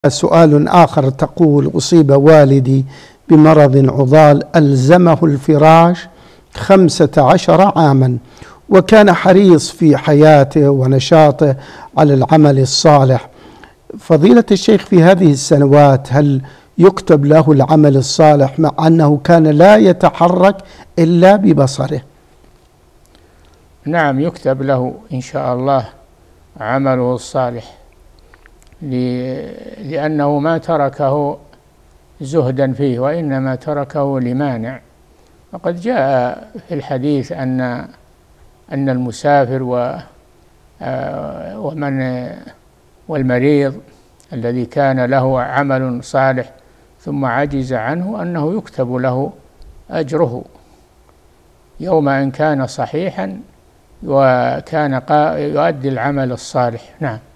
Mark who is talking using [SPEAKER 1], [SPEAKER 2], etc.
[SPEAKER 1] سؤال آخر تقول: أصيب والدي بمرض عضال ألزمه الفراش 15 عاما، وكان حريص في حياته ونشاطه على العمل الصالح. فضيلة الشيخ، في هذه السنوات هل يكتب له العمل الصالح مع أنه كان لا يتحرك إلا ببصره؟
[SPEAKER 2] نعم، يكتب له إن شاء الله عمله الصالح، لأنه ما تركه زهدا فيه، وإنما تركه لمانع. وقد جاء في الحديث أن المسافر والمريض الذي كان له عمل صالح ثم عجز عنه أنه يكتب له أجره يوم أن كان صحيحا وكان يؤدي العمل الصالح. نعم.